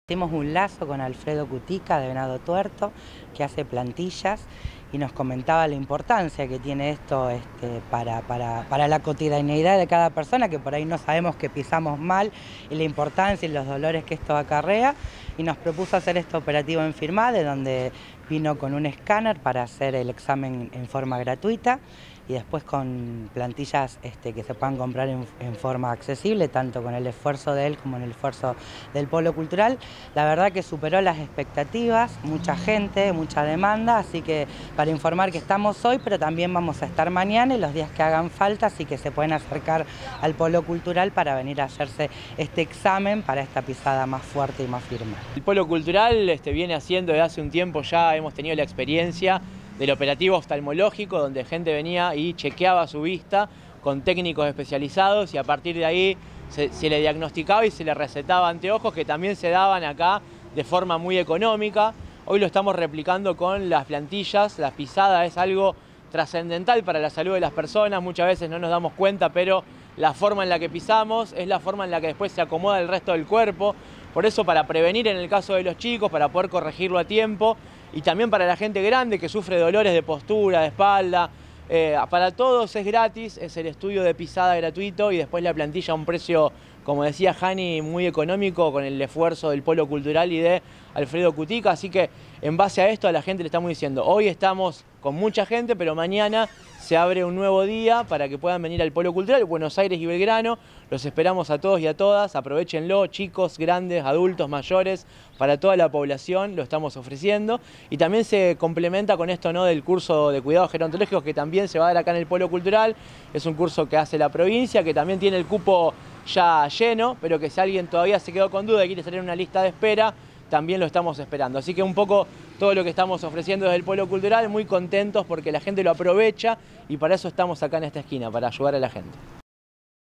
Hicimos un lazo con Alfredo Cutica de Venado Tuerto, que hace plantillas, y nos comentaba la importancia que tiene esto para la cotidianeidad de cada persona, que por ahí no sabemos que pisamos mal, y la importancia y los dolores que esto acarrea, y nos propuso hacer este operativo en Firmade, donde vino con un escáner para hacer el examen en forma gratuita, y después con plantillas que se puedan comprar en forma accesible, tanto con el esfuerzo de él como en el esfuerzo del Polo Cultural. La verdad que superó las expectativas, mucha gente, mucha demanda, así que para informar que estamos hoy, pero también vamos a estar mañana y los días que hagan falta, así que se pueden acercar al Polo Cultural para venir a hacerse este examen para esta pisada más fuerte y más firme. El Polo Cultural viene haciendo desde hace un tiempo ya, hemos tenido la experiencia del operativo oftalmológico, donde gente venía y chequeaba su vista con técnicos especializados y a partir de ahí se le diagnosticaba y se le recetaba anteojos que también se daban acá de forma muy económica. Hoy lo estamos replicando con las plantillas. La pisada es algo trascendental para la salud de las personas, muchas veces no nos damos cuenta, pero la forma en la que pisamos es la forma en la que después se acomoda el resto del cuerpo. Por eso, para prevenir en el caso de los chicos, para poder corregirlo a tiempo, y también para la gente grande que sufre dolores de postura, de espalda, para todos es gratis, es el estudio de pisada gratuito y después la plantilla a un precio, como decía Jani, muy económico, con el esfuerzo del Polo Cultural y de Alfredo Cutica. Así que en base a esto a la gente le estamos diciendo, hoy estamos con mucha gente, pero mañana se abre un nuevo día para que puedan venir al Polo Cultural, Buenos Aires y Belgrano. Los esperamos a todos y a todas, aprovechenlo, chicos, grandes, adultos, mayores, para toda la población lo estamos ofreciendo. Y también se complementa con esto, ¿no?, del curso de cuidados gerontológicos que también se va a dar acá en el Polo Cultural. Es un curso que hace la provincia, que también tiene el cupo ya lleno, pero que si alguien todavía se quedó con duda y quiere salir en una lista de espera, también lo estamos esperando. Así que un poco todo lo que estamos ofreciendo desde el Polo Cultural, muy contentos porque la gente lo aprovecha y para eso estamos acá en esta esquina, para ayudar a la gente.